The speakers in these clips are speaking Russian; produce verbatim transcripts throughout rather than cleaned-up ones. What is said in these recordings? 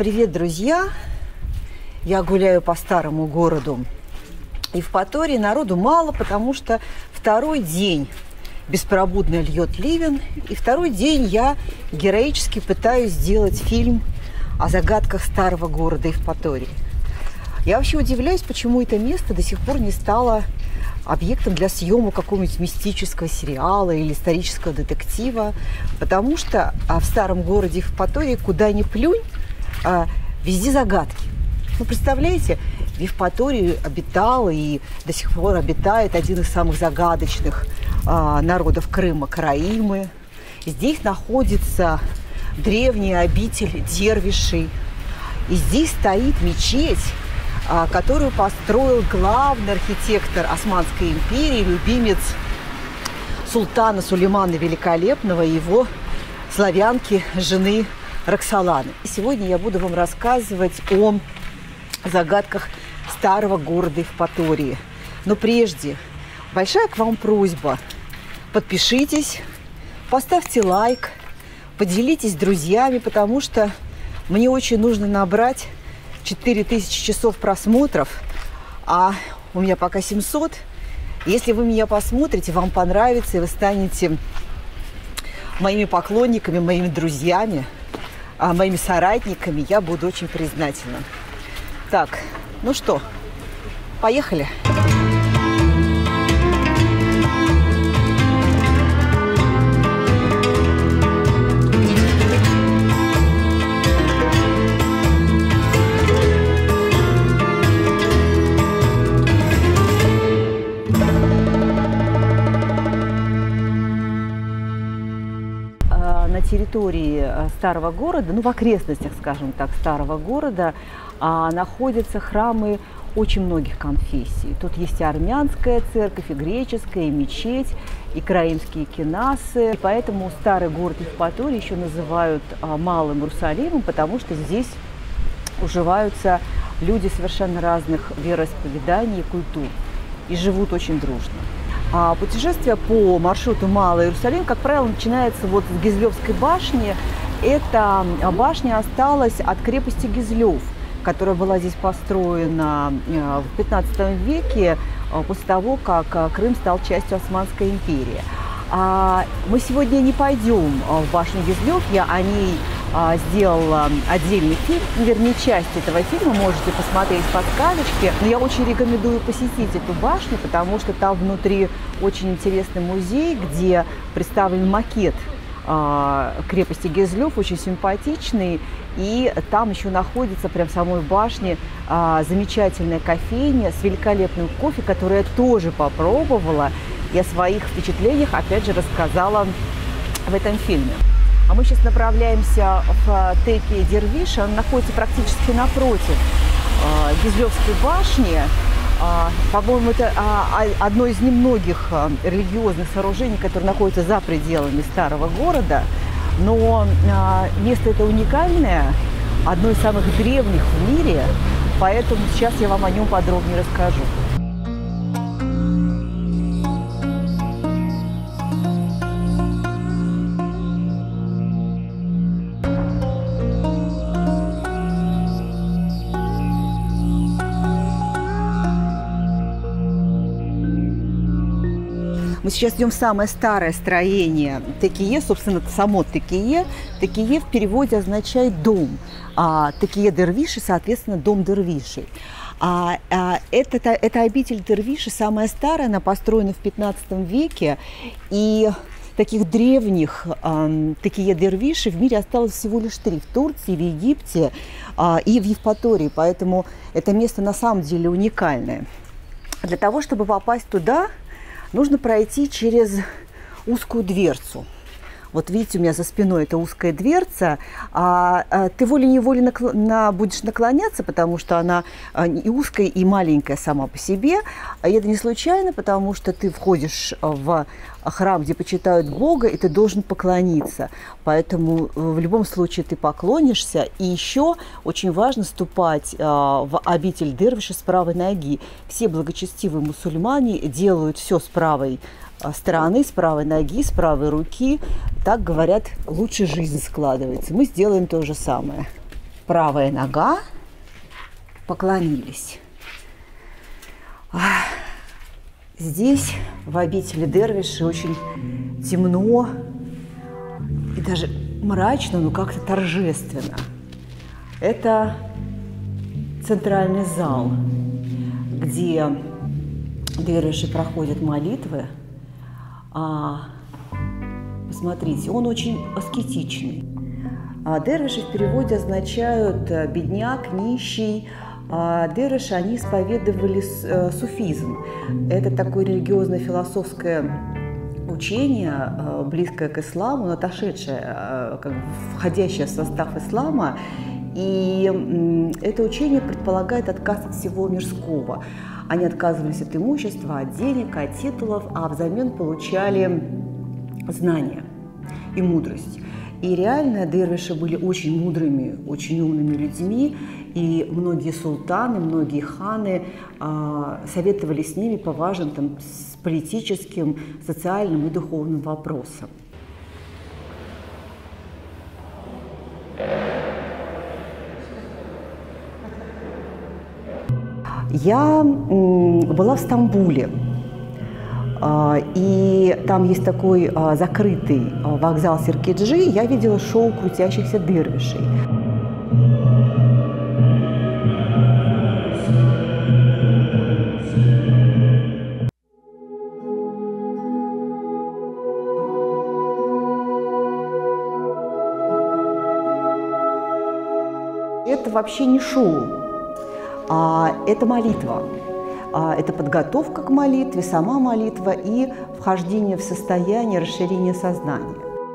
Привет, друзья! Я гуляю по старому городу Евпатории. Народу мало, потому что второй день беспробудно льет ливень. И второй день я героически пытаюсь сделать фильм о загадках старого города Евпатории. Я вообще удивляюсь, почему это место до сих пор не стало объектом для съемок какого-нибудь мистического сериала или исторического детектива. Потому что а в старом городе Евпатории, куда ни плюнь, а, везде загадки. Ну, представляете, в Евпатории обитал и до сих пор обитает один из самых загадочных а, народов Крыма – караимы. Здесь находится древняя обитель дервишей. И здесь стоит мечеть, а, которую построил главный архитектор Османской империи, любимец султана Сулеймана Великолепного и его славянки, жены Роксоланы. Сегодня я буду вам рассказывать о загадках старого города Евпатории. Но прежде большая к вам просьба. Подпишитесь, поставьте лайк, поделитесь с друзьями, потому что мне очень нужно набрать четыре тысячи часов просмотров, а у меня пока семьсот. Если вы меня посмотрите, вам понравится, и вы станете моими поклонниками, моими друзьями, моими соратниками, я буду очень признательна. Так, ну что, поехали. На территории старого города, ну в окрестностях, скажем так, старого города, а, находятся храмы очень многих конфессий. Тут есть и армянская церковь, и греческая, и мечеть, и караимские кенасы. И поэтому старый город Евпатории еще называют а, Малым Иерусалимом, потому что здесь уживаются люди совершенно разных вероисповеданий и культур, и живут очень дружно. А путешествие по маршруту Малый Иерусалим, как правило, начинается вот с Гизлевской башни. Эта башня осталась от крепости Гизлев, которая была здесь построена в пятнадцатом веке, после того, как Крым стал частью Османской империи. Мы сегодня не пойдем в башню Гизлев, я о ней сделала отдельный фильм, вернее, часть этого фильма можете посмотреть в подсказочке. Но я очень рекомендую посетить эту башню, потому что там внутри очень интересный музей, где представлен макет крепости Гизлев, очень симпатичный. И там еще находится прям в самой башне замечательная кофейня с великолепным кофе, которую я тоже попробовала. И о своих впечатлениях, опять же, рассказала в этом фильме. А мы сейчас направляемся в Теке Дервиша. Он находится практически напротив э, Гизлевской башни. Э, По-моему, это э, одно из немногих э, религиозных сооружений, которые находятся за пределами старого города. Но э, место это уникальное, одно из самых древних в мире, поэтому сейчас я вам о нем подробнее расскажу. Мы сейчас идем в самое старое строение Текие, собственно, само Текие. Текие в переводе означает «дом», а Текие Дервиши, соответственно, «дом дервишей». А, а, это, это обитель дервишей, самая старая, она построена в пятнадцатом веке, и таких древних а, Текие Дервишей в мире осталось всего лишь три – в Турции, в Египте а, и в Евпатории, поэтому это место на самом деле уникальное. Для того, чтобы попасть туда, нужно пройти через узкую дверцу. Вот видите, у меня за спиной эта узкая дверца. А, а, ты волей-неволей накло- на, будешь наклоняться, потому что она а, и узкая, и маленькая сама по себе. А это не случайно, потому что ты входишь в храм, где почитают Бога, и ты должен поклониться. Поэтому в любом случае ты поклонишься. И еще очень важно ступать а, в обитель дервиша с правой ноги. Все благочестивые мусульмане делают все с правой стороны, с правой ноги, с правой руки. Так говорят, лучше жизнь складывается. Мы сделаем то же самое. правая нога, поклонились. Здесь, в обители Дервишей, очень темно и даже мрачно, но как-то торжественно. Это центральный зал, где дервиши проходят молитвы. А, посмотрите, он очень аскетичный. А дервиши в переводе означают бедняк, нищий. А дервиши, они исповедовали суфизм. Это такое религиозно-философское учение, близкое к исламу, но отошедшее, как бы входящее в состав ислама. И это учение предполагает отказ от всего мирского. Они отказывались от имущества, от денег, от титулов, а взамен получали знания и мудрость. И реально дервиши были очень мудрыми, очень умными людьми, и многие султаны, многие ханы э, советовали с ними по важным там, с политическим, социальным и духовным вопросам. Я м, была в Стамбуле. И там есть такой а, закрытый а, вокзал Сиркеджи. Я видела шоу крутящихся дервишей. Это вообще не шоу, а это молитва. Это подготовка к молитве, сама молитва и вхождение в состояние расширения сознания.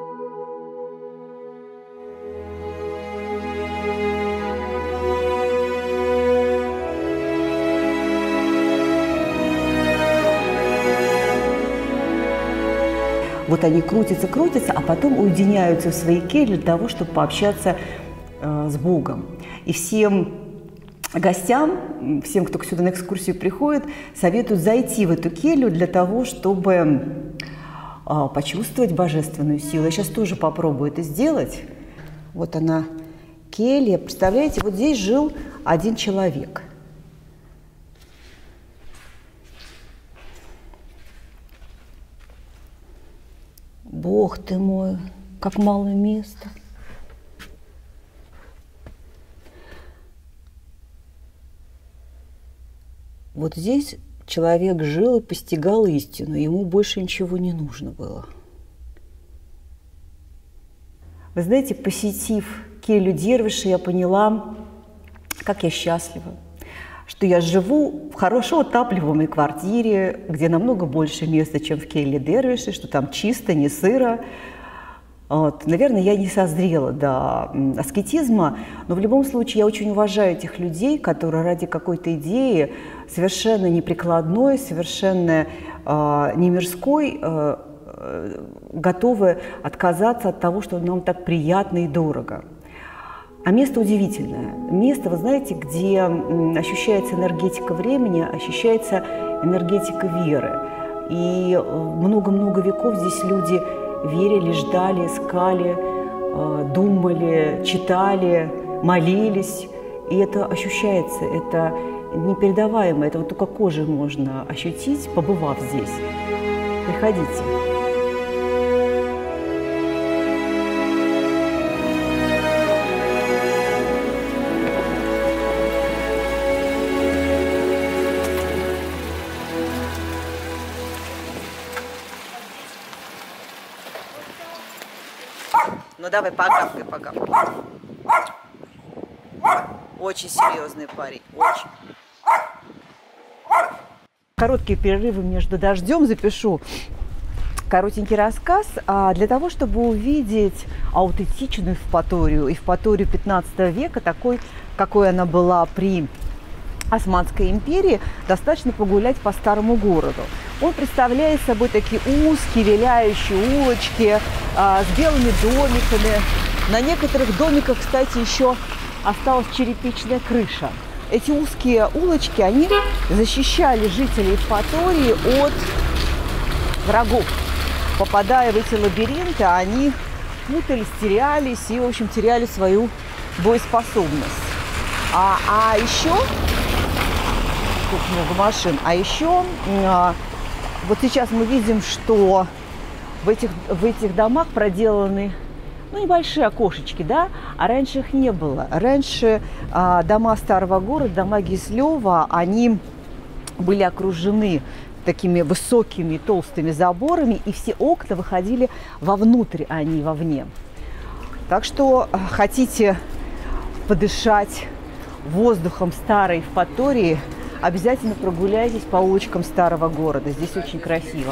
Вот они крутятся, крутятся, а потом уединяются в своей келье для того, чтобы пообщаться э, с Богом. И всем гостям, всем, кто сюда на экскурсию приходит, советуют зайти в эту келью для того, чтобы а, почувствовать божественную силу. Я сейчас тоже попробую это сделать. Вот она, келья. Представляете, вот здесь жил один человек. Бог ты мой, как мало места. Вот здесь человек жил и постигал истину, ему больше ничего не нужно было. Вы знаете, посетив келью дервиша, я поняла, как я счастлива, что я живу в хорошо отапливаемой квартире, где намного больше места, чем в келье дервиша, что там чисто, не сыро. Вот. Наверное, я не созрела до аскетизма, но в любом случае я очень уважаю этих людей, которые ради какой-то идеи совершенно неприкладной, совершенно э, не мирской, э, э, готовы отказаться от того, что нам так приятно и дорого. А место удивительное. Место, вы знаете, где ощущается энергетика времени, ощущается энергетика веры. И много-много веков здесь люди верили, ждали, искали, думали, читали, молились. И это ощущается, это непередаваемо, это вот только кожей можно ощутить, побывав здесь. Приходите. Ну давай, погавкай, погавкай. Очень серьезный парень, очень. Короткие перерывы между дождем запишу коротенький рассказ для того, чтобы увидеть аутентичную Евпаторию, Евпаторию пятнадцатого века, такой, какой она была при Османской империи. Достаточно погулять по старому городу. Он представляет собой такие узкие, виляющие улочки а, с белыми домиками. На некоторых домиках, кстати, еще осталась черепичная крыша. Эти узкие улочки, они защищали жителей Евпатории от врагов. Попадая в эти лабиринты, они путались, терялись и, в общем, теряли свою боеспособность. А, а еще, тут много машин, а еще а, вот сейчас мы видим, что в этих, в этих домах проделаны, ну, небольшие окошечки, да, а раньше их не было. Раньше а, дома старого города, дома Кислева, они были окружены такими высокими толстыми заборами, и все окна выходили вовнутрь, а не вовне. Так что хотите подышать воздухом старой Евпатории, обязательно прогуляйтесь по улочкам старого города. Здесь очень красиво.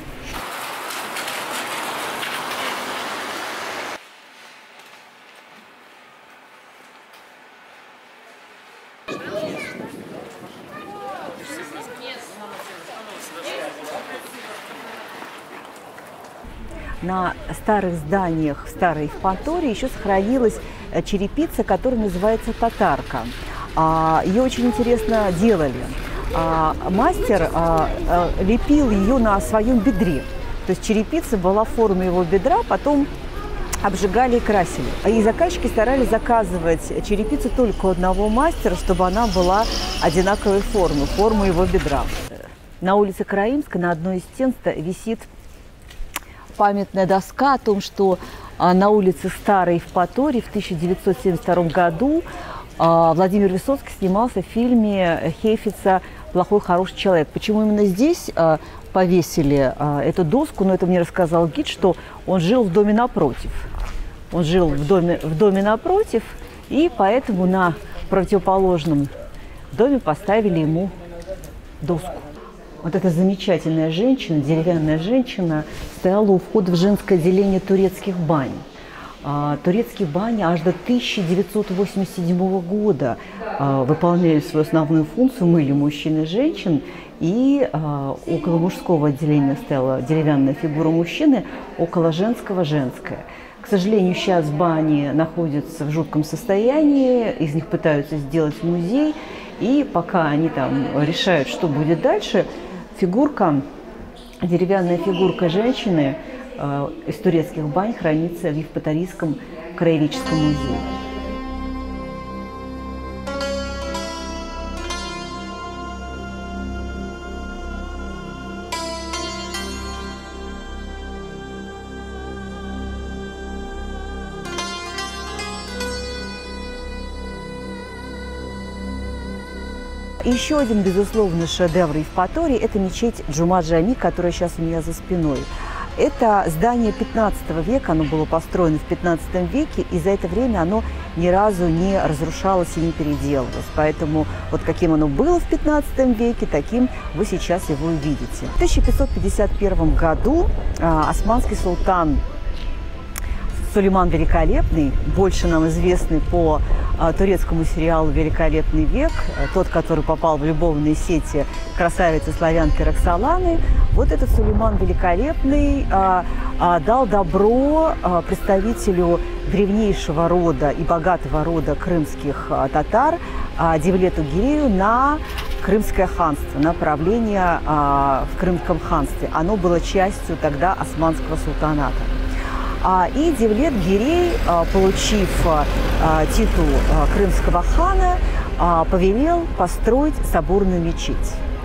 На старых зданиях в старой Евпатории еще сохранилась черепица, которая называется татарка. Ее очень интересно делали. Мастер лепил ее на своем бедре. То есть черепица была в форме его бедра, потом обжигали и красили. И заказчики старались заказывать черепицу только у одного мастера, чтобы она была одинаковой формы, формы его бедра. На улице Караимской на одной из стен висит памятная доска о том, что на улице Старой Евпатории в тысяча девятьсот семьдесят втором году Владимир Высоцкий снимался в фильме Хейфица «Плохой, хороший человек». Почему именно здесь повесили эту доску? Но это мне рассказал гид, что он жил в доме напротив. Он жил в доме, в доме напротив, и поэтому на противоположном доме поставили ему доску. Вот эта замечательная женщина, деревянная женщина, стояла у входа в женское отделение турецких бань. А, турецкие бани аж до тысяча девятьсот восемьдесят седьмого года а, выполняли свою основную функцию, мыли мужчин и женщин, и а, около мужского отделения стояла деревянная фигура мужчины, около женского – женская. К сожалению, сейчас бани находятся в жутком состоянии, из них пытаются сделать музей, и пока они там решают, что будет дальше, фигурка, деревянная фигурка женщины э, из турецких бань хранится в Евпаторийском краеведческом музее. Еще один, безусловно, шедевр Евпатории – это мечеть Джума-Джами, которая сейчас у меня за спиной. Это здание пятнадцатого века, оно было построено в пятнадцатом веке, и за это время оно ни разу не разрушалось и не переделывалось. Поэтому вот каким оно было в пятнадцатом веке, таким вы сейчас его увидите. В тысяча пятьсот пятьдесят первом году а, османский султан Сулейман Великолепный, больше нам известный по а, турецкому сериалу «Великолепный век», тот, который попал в любовные сети красавицы славянки Роксоланы, вот этот Сулейман Великолепный а, а, дал добро а, представителю древнейшего рода и богатого рода крымских а, татар а, Девлету Гирею на Крымское ханство, на правление а, в Крымском ханстве. Оно было частью тогда османского султаната. И Девлет Гирей, получив титул крымского хана, повелел построить соборную мечеть.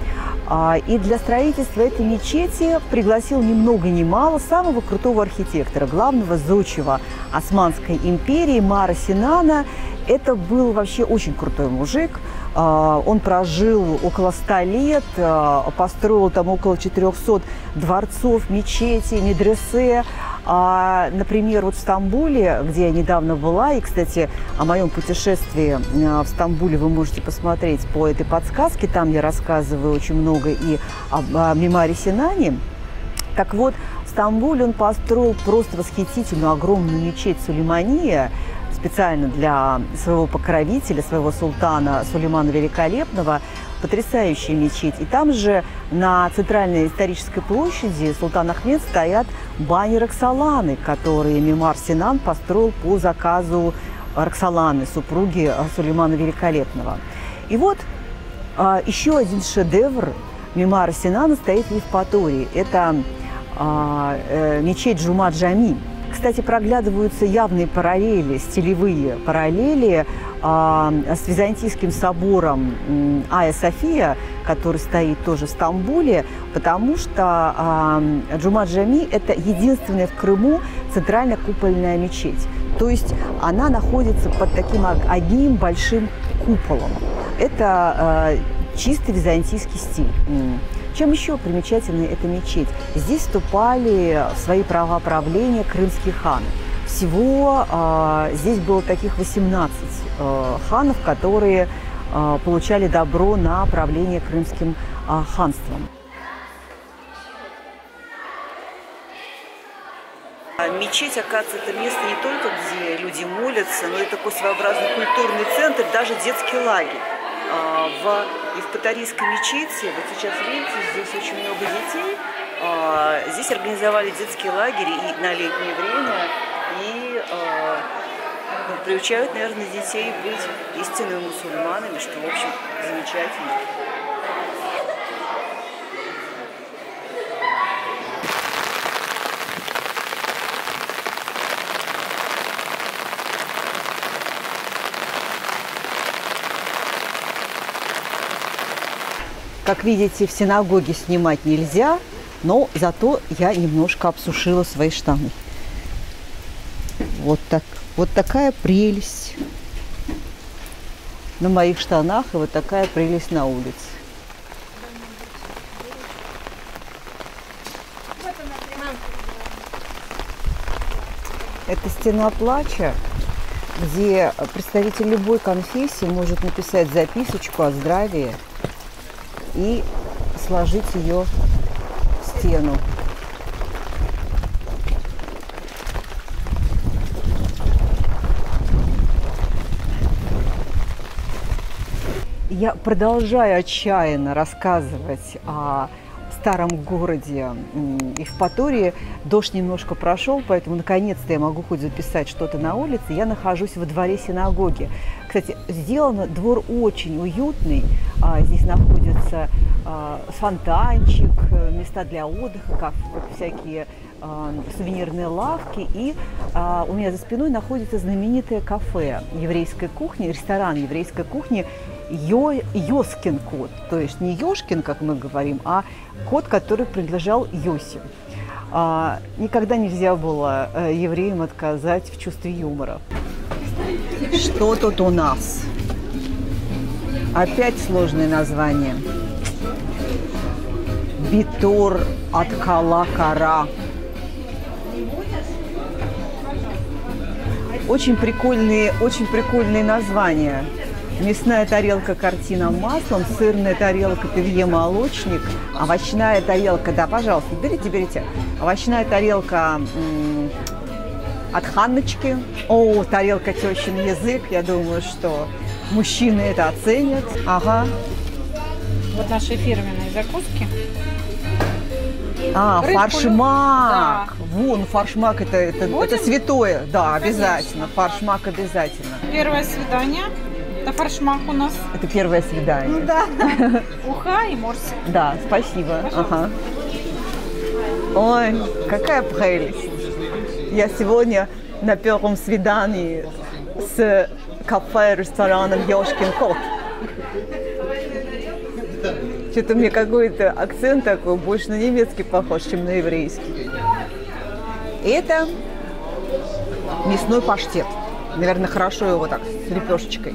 И для строительства этой мечети пригласил ни много ни мало самого крутого архитектора, главного зодчего Османской империи Мара Синана. Это был вообще очень крутой мужик. Он прожил около ста лет, построил там около четырёхсот дворцов, мечетей, медресе. Например, вот в Стамбуле, где я недавно была, и, кстати, о моем путешествии в Стамбуле вы можете посмотреть по этой подсказке, там я рассказываю очень много и о Мимаре Синане. Так вот, в Стамбуле он построил просто восхитительную огромную мечеть Сулеймания, специально для своего покровителя, своего султана Сулеймана Великолепного, потрясающая мечеть. И там же на центральной исторической площади Султан Ахмед стоят бани Роксоланы, которые Мимар Синан построил по заказу Роксоланы, супруги Сулеймана Великолепного. И вот а, еще один шедевр Мимара Синана стоит в Евпатории. Это а, э, мечеть Джума-Джами. Кстати, проглядываются явные параллели, стилевые параллели а, с Византийским собором Айя София, который стоит тоже в Стамбуле, потому что а, Джума-Джами – это единственная в Крыму центральная купольная мечеть. То есть она находится под таким одним большим куполом. Это а, чистый византийский стиль. Чем еще примечательна эта мечеть? Здесь вступали в свои права правления крымские ханы. Всего э, здесь было таких восемнадцать э, ханов, которые э, получали добро на правление крымским э, ханством. Мечеть, оказывается, это место не только, где люди молятся, но и такой своеобразный культурный центр, даже детский лагерь. В Евпаторийской мечети, вот сейчас видите, здесь очень много детей. Здесь организовали детский лагерь и на летнее время, и ну, приучают, наверное, детей быть истинными мусульманами, что, в общем, замечательно. Как видите, в синагоге снимать нельзя, но зато я немножко обсушила свои штаны. Вот, так, вот такая прелесть на моих штанах и вот такая прелесть на улице. Это стена плача, где представитель любой конфессии может написать записочку о здравии и сложить ее в стену. Я продолжаю отчаянно рассказывать о старом городе Евпатории. Дождь немножко прошел, поэтому наконец-то я могу хоть записать что-то на улице. Я нахожусь во дворе синагоги. Кстати, сделан двор очень уютный. Здесь находится фонтанчик, места для отдыха, всякие сувенирные лавки. И у меня за спиной находится знаменитое кафе еврейской кухни, ресторан еврейской кухни Йо, Йоскин кот. То есть не Ёшкин, как мы говорим, а кот, который принадлежал Йосе. А, никогда нельзя было э, евреям отказать в чувстве юмора. Что тут у нас? Опять сложное название. Битур от Кала-Кара. Очень прикольные, очень прикольные названия. Мясная тарелка картина маслом, сырная тарелка певье молочник, овощная тарелка, да, пожалуйста, берите, берите. Овощная тарелка м, от Ханночки. О, тарелка тещин язык, я думаю, что мужчины это оценят. Ага. Вот наши фирменные закуски. А, Рыбку, фаршмак. да. Вон, фаршмак это, это, это святое. Да, обязательно. Конечно. Фаршмак обязательно. Первое свидание. Это фаршмак у нас. Это первое свидание. Ну да. Уха и морс. Да, спасибо. Ага. Ой, какая прелесть. Я сегодня на первом свидании с кафе-рестораном Ёшкин кот. Что-то мне какой-то акцент такой, больше на немецкий похож, чем на еврейский. Это мясной паштет. Наверное, хорошо его так, с лепешечкой.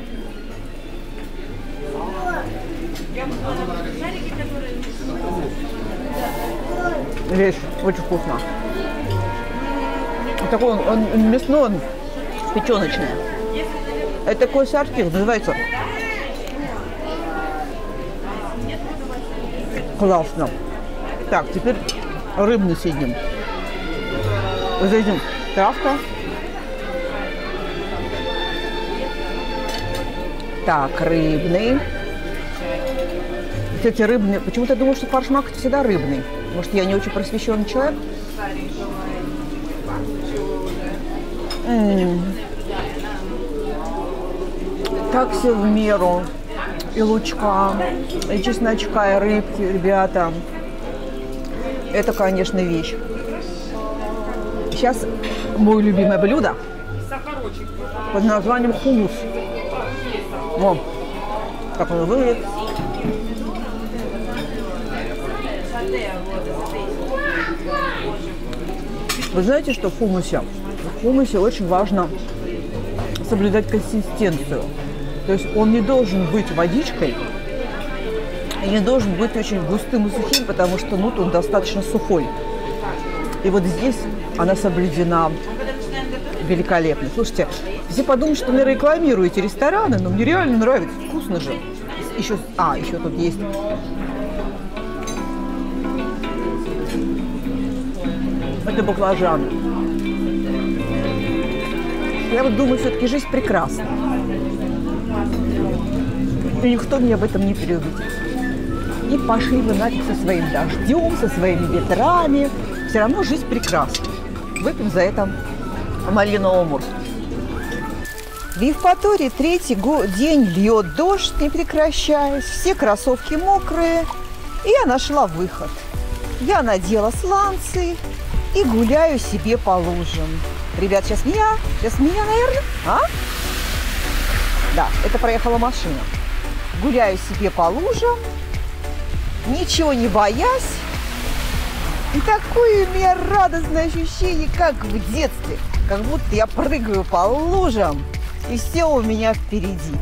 Вещь очень вкусно. Такой он, он мясной, он печеночный. Это такой сортир, называется. Классно. Так, теперь рыбный съедим. Вот этим травка. Так, рыбный. Кстати, рыбный. Почему-то я думала, что фаршмак всегда рыбный. Может, я не очень просвещенный человек? М-м. Так все в меру. И лучка, и чесночка, и рыбки, ребята. Это, конечно, вещь. сейчас мое любимое блюдо под названием хумус. О, как он выглядит. Вы знаете, что в хумусе? В хумусе очень важно соблюдать консистенцию. То есть он не должен быть водичкой и не должен быть очень густым и сухим, потому что ну, он достаточно сухой. И вот здесь она соблюдена великолепно. Слушайте, все подумают, что вы рекламируете рестораны, но мне реально нравится, вкусно же. Еще, а, еще тут есть это баклажаны. Я вот думаю, все-таки жизнь прекрасна. И никто меня об этом не переубедит. И пошли вы нафиг со своим дождем, со своими ветрами. Все равно жизнь прекрасна. Выпьем за это малиновый морс. В Евпатории третий день льет дождь, не прекращаясь. Все кроссовки мокрые. И я нашла выход. Я надела сланцы и гуляю себе по лужам. Ребят, сейчас меня, сейчас меня, наверное, а? Да, это проехала машина. Гуляю себе по лужам, ничего не боясь. И такое у меня радостное ощущение, как в детстве. Как будто я прыгаю по лужам, и все у меня впереди.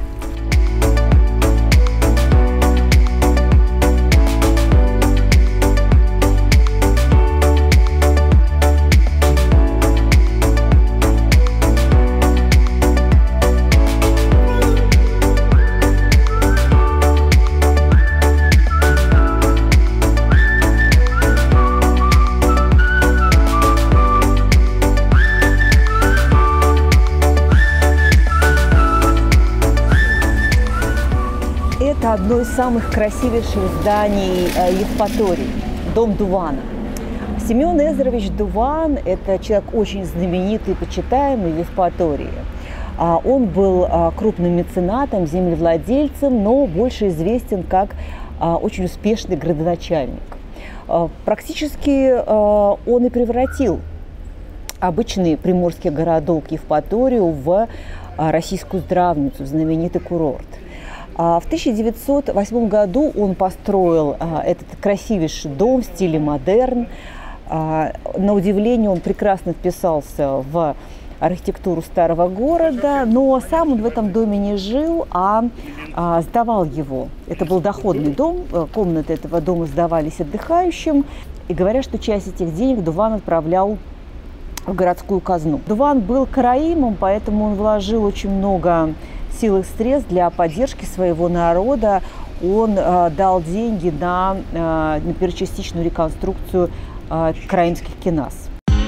Это одно из самых красивейших зданий Евпатории – дом Дувана. Семен Эзерович Дуван – это человек очень знаменитый и почитаемый в Евпатории. Он был крупным меценатом, землевладельцем, но больше известен как очень успешный градоначальник. Практически он и превратил обычный приморский городок Евпаторию в российскую здравницу, в знаменитый курорт. В тысяча девятьсот восьмом году он построил этот красивейший дом в стиле модерн. На удивление, он прекрасно вписался в архитектуру старого города, но сам он в этом доме не жил, а сдавал его. Это был доходный дом, комнаты этого дома сдавались отдыхающим. И говорят, что часть этих денег Дуван отправлял в городскую казну. Дуван был караимом, поэтому он вложил очень много сил и средств для поддержки своего народа. Он э, дал деньги на, э, на частичную реконструкцию э, караимских киназ.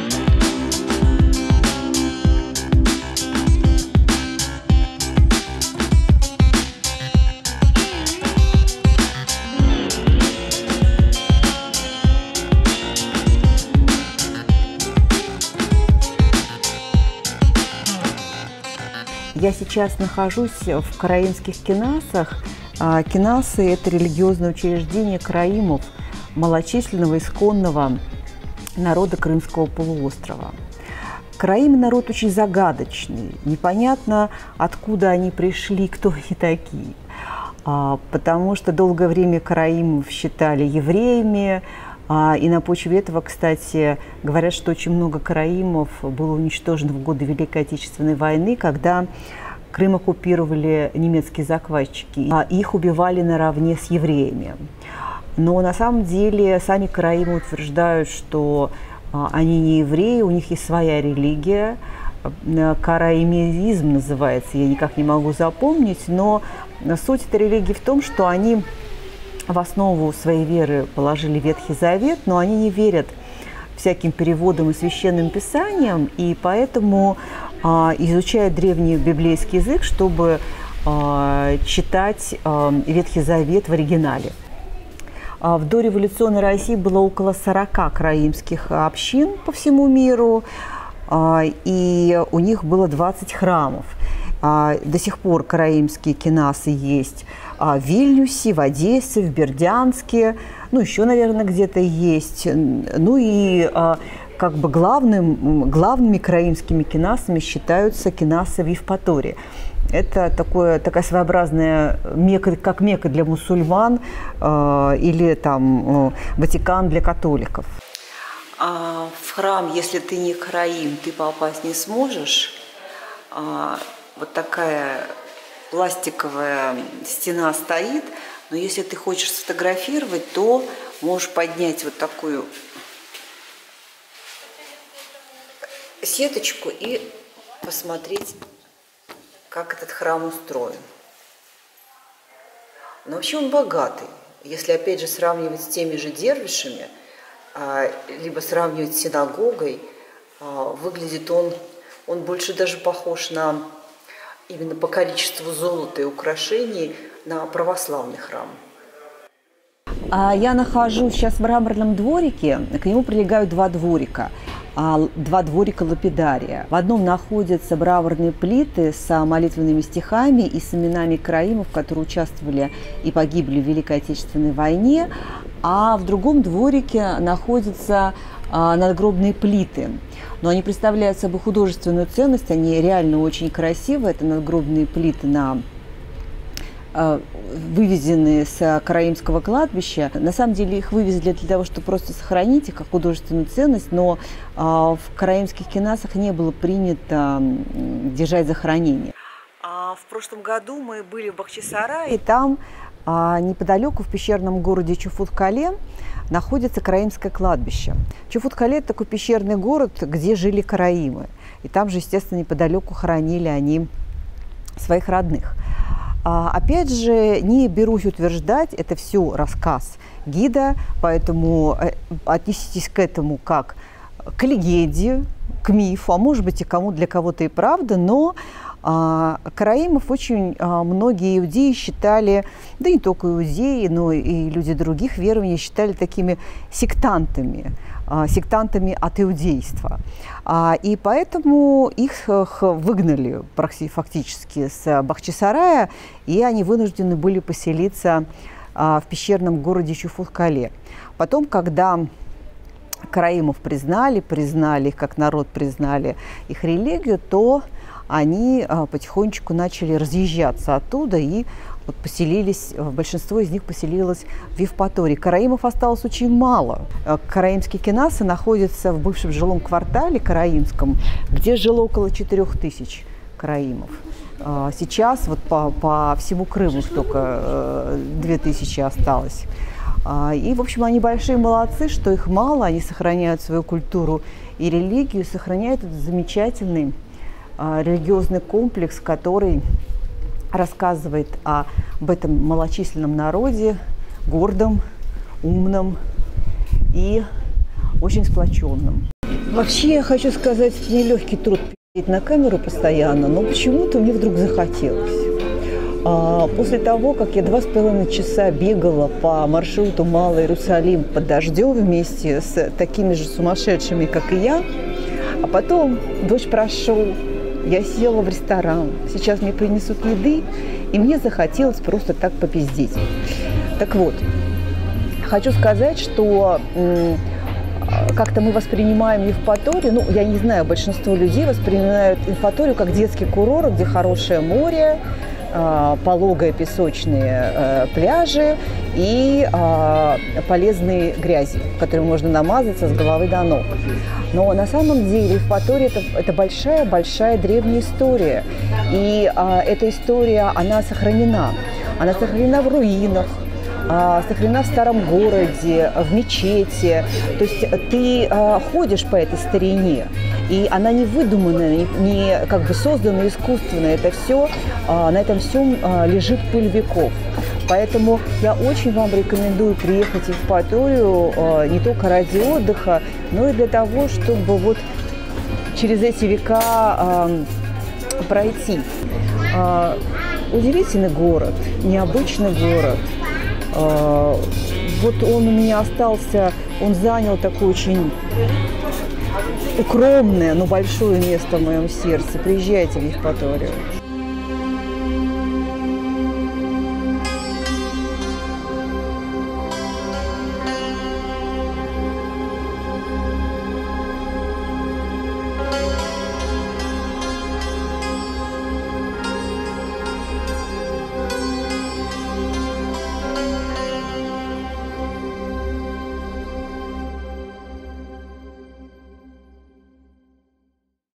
Я сейчас нахожусь в караимских кинасах. Кинасы – это религиозное учреждение караимов, малочисленного исконного народа Крымского полуострова. Караимы – народ очень загадочный. Непонятно, откуда они пришли, кто они такие. Потому что долгое время караимов считали евреями. И на почве этого, кстати, говорят, что очень много караимов было уничтожено в годы Великой Отечественной войны, когда Крым оккупировали немецкие захватчики. Их убивали наравне с евреями. Но на самом деле сами караимы утверждают, что они не евреи, у них есть своя религия. Караимизм называется, я никак не могу запомнить, но суть этой религии в том, что они в основу своей веры положили Ветхий Завет, но они не верят всяким переводам и священным писаниям, и поэтому а, изучают древний библейский язык, чтобы а, читать а, Ветхий Завет в оригинале. А, в дореволюционной России было около сорока караимских общин по всему миру, а, и у них было двадцать храмов. До сих пор караимские кинасы есть в Вильнюсе, в Одессе, в Бердянске, ну, еще, наверное, где-то есть. Ну и как бы главным, главными караимскими кенасами считаются кенасы в Евпатории. Это такое, такая своеобразная Мекка, как Мекка для мусульман э, или там э, Ватикан для католиков. А в храм, если ты не караим, ты попасть не сможешь. А, вот такая пластиковая стена стоит, но если ты хочешь сфотографировать, то можешь поднять вот такую сеточку и посмотреть, как этот храм устроен. Но вообще он богатый. Если опять же сравнивать с теми же дервишами, либо сравнивать с синагогой, выглядит он, он больше даже похож на, именно по количеству золота и украшений, на православный храм. Я нахожусь сейчас в мраморном дворике, к нему прилегают два дворика. Два дворика лапидария. В одном находятся мраморные плиты с молитвенными стихами и с именами караимов, которые участвовали и погибли в Великой Отечественной войне, а в другом дворике находятся надгробные плиты. Но они представляют собой художественную ценность, они реально очень красивые. Это надгробные плиты на вывезенные с караимского кладбища. На самом деле их вывезли для того, чтобы просто сохранить их как художественную ценность, но в караимских кенасах не было принято держать захоронение. В прошлом году мы были в Бахчисарае, и там неподалеку в пещерном городе Чуфут-Кале находится караимское кладбище. Чуфут-Кале – это такой пещерный город, где жили караимы. И там же, естественно, неподалеку хоронили они своих родных. Опять же, не берусь утверждать, это все рассказ гида, поэтому отнеситесь к этому как к легенде, к мифу, а может быть и кому для кого-то и правда, но а, караимов очень а, многие иудеи считали, да не только иудеи, но и люди других верований считали такими сектантами, а, сектантами от иудейства. А, и поэтому их выгнали фактически с Бахчисарая, и они вынуждены были поселиться а, в пещерном городе Чуфут-Кале. Потом, когда караимов признали, признали их как народ, признали их религию, то они а, потихонечку начали разъезжаться оттуда и вот поселились, большинство из них поселилось в Евпатории. Караимов осталось очень мало. Караимские кенасы находятся в бывшем жилом квартале караимском, где жило около четырёх тысяч караимов. Сейчас вот по, по всему Крыму только две тысячи осталось. И, в общем, они большие молодцы, что их мало, они сохраняют свою культуру и религию, сохраняют этот замечательный религиозный комплекс, который рассказывает об этом малочисленном народе, гордом, умном и очень сплоченном. Вообще, я хочу сказать, это нелегкий труд пи***ть на камеру постоянно, но почему-то мне вдруг захотелось. После того, как я два с половиной часа бегала по маршруту Малый Иерусалим под дождем вместе с такими же сумасшедшими, как и я, а потом дождь прошел, я села в ресторан, сейчас мне принесут еды, и мне захотелось просто так попиздеть. Так вот, хочу сказать, что как-то мы воспринимаем Евпаторию, ну, я не знаю, большинство людей воспринимают Евпаторию как детский курорт, где хорошее море, пологие песочные пляжи и полезные грязи, которые можно намазаться с головы до ног. Но на самом деле Евпатория это, это большая-большая древняя история. И а, эта история, она сохранена. Она сохранена в руинах, а, сохранена в старом городе, в мечети. То есть ты а, ходишь по этой старине, и она не выдуманная, не, не как бы созданная искусственно. Это все, а, на этом всем а, лежит пыль веков. Поэтому я очень вам рекомендую приехать в Евпаторию э, не только ради отдыха, но и для того, чтобы вот через эти века э, пройти. Э, удивительный город, необычный город. Э, вот он у меня остался, он занял такое очень укромное, но большое место в моем сердце. Приезжайте в Евпаторию.